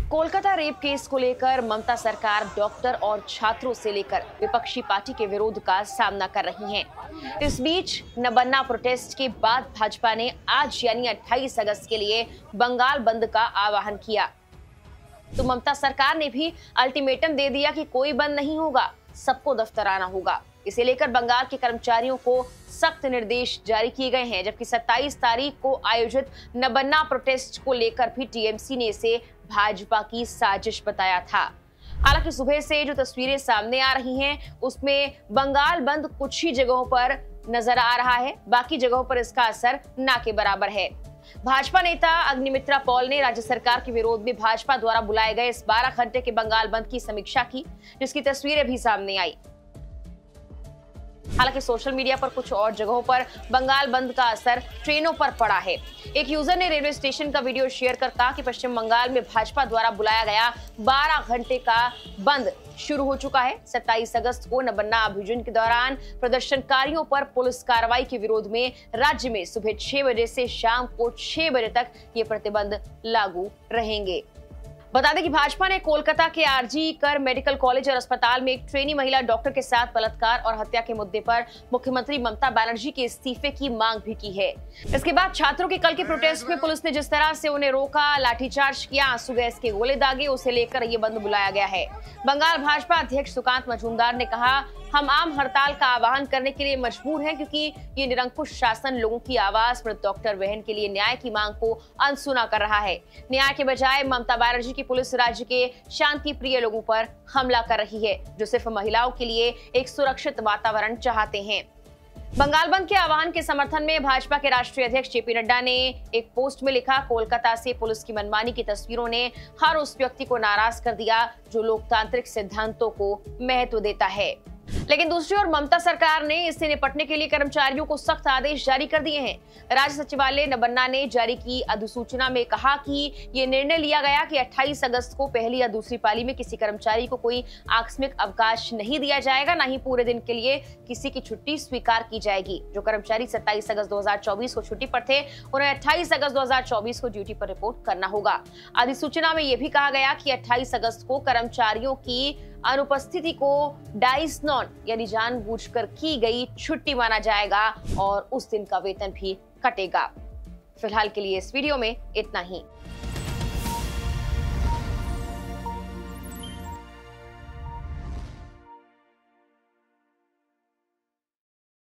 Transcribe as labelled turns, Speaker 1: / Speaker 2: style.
Speaker 1: Kolkata rape case को लेकर ममता सरकार डॉक्टर और छात्रों से लेकर विपक्षी पार्टी के विरोध का सामना कर रही हैं। इस बीच नबन्ना प्रोटेस्ट के बाद भाजपा ने आज यानी 28 अगस्त के लिए बंगाल बंद का आह्वान किया। तो ममता सरकार ने भी अल्टीमेटम दे दिया कि कोई बंद नहीं होगा, सबको दफ्तर आना होगा। इसे लेकर बंगाल के कर्मचारियों को सख्त निर्देश जारी किए गए हैं, जबकि 27 तारीख को आयोजित नबन्ना प्रोटेस्ट को लेकर भी टीएमसी ने इसे भाजपा की साजिश बताया था। हालांकि सुबह से जो तस्वीरें सामने आ रही हैं, उसमें बंगाल बंद कुछ ही जगहों पर नजर आ रहा है, बाकी जगहों पर इसका असर ना के बराबर है। भाजपा नेता अग्निमित्रा पॉल ने राज्य सरकार के विरोध में भाजपा द्वारा बुलाए गए इस 12 घंटे के बंगाल बंद की समीक्षा की, जिसकी तस्वीरें भी सामने आई। हालांकि सोशल मीडिया पर कुछ और जगहों पर बंगाल बंद का असर ट्रेनों पर पड़ा है। एक यूजर ने रेलवे स्टेशन का वीडियो शेयर कर कहा कि पश्चिम बंगाल में भाजपा द्वारा बुलाया गया 12 घंटे का बंद शुरू हो चुका है। 27 अगस्त को नबन्ना अभियान के दौरान प्रदर्शनकारियों पर पुलिस कार्रवाई के विरोध में राज्य में सुबह 6 बजे से शाम को 6 बजे तक ये प्रतिबंध लागू रहेंगे। बता दें कि भाजपा ने कोलकाता के आरजी कर मेडिकल कॉलेज और अस्पताल में एक ट्रेनी महिला डॉक्टर के साथ बलात्कार और हत्या के मुद्दे पर मुख्यमंत्री ममता बनर्जी के इस्तीफे की मांग भी की है। इसके बाद छात्रों के कल के प्रोटेस्ट में पुलिस ने जिस तरह से उन्हें रोका, लाठीचार्ज किया, आंसू गैस के गोले दागे, उसे लेकर ये बंद बुलाया गया है। बंगाल भाजपा अध्यक्ष सुकांत मजूमदार ने कहा, हम आम हड़ताल का आह्वान करने के लिए मजबूर हैं क्योंकि ये निरंकुश शासन लोगों की आवाज मृत डॉक्टर बहन के लिए न्याय की मांग को अनसुना कर रहा है। न्याय के बजाय ममता बनर्जी की पुलिस राज्य के शांति प्रिय लोगों पर हमला कर रही है, जो सिर्फ महिलाओं के लिए एक सुरक्षित वातावरण चाहते हैं। बंगाल बंद के आह्वान के समर्थन में भाजपा के राष्ट्रीय अध्यक्ष जेपी नड्डा ने एक पोस्ट में लिखा, कोलकाता से पुलिस की मनमानी की तस्वीरों ने हर उस व्यक्ति को नाराज कर दिया जो लोकतांत्रिक सिद्धांतों को महत्व देता है। लेकिन दूसरी ओर ममता सरकार ने इससे निपटने के लिए कर्मचारियों को सख्त आदेश जारी कर दिए हैं। राज्य सचिवालय नबन्ना ने जारी की अधिसूचना में कहा कि ये निर्णय लिया गया कि 28 अगस्त को पहली या दूसरी पाली में किसी कर्मचारी को कोई आकस्मिक अवकाश नहीं दिया जाएगा, न ही पूरे दिन के लिए किसी की छुट्टी स्वीकार की जाएगी। जो कर्मचारी 27 अगस्त 2024 को छुट्टी पर थे, उन्हें 28 अगस्त 2024 को ड्यूटी पर रिपोर्ट करना होगा। अधिसूचना में यह भी कहा गया कि 28 अगस्त को कर्मचारियों की अनुपस्थिति को डाइस नॉन यानी जानबूझकर की गई छुट्टी माना जाएगा और उस दिन का वेतन भी कटेगा। फिलहाल के लिए इस वीडियो में इतना ही।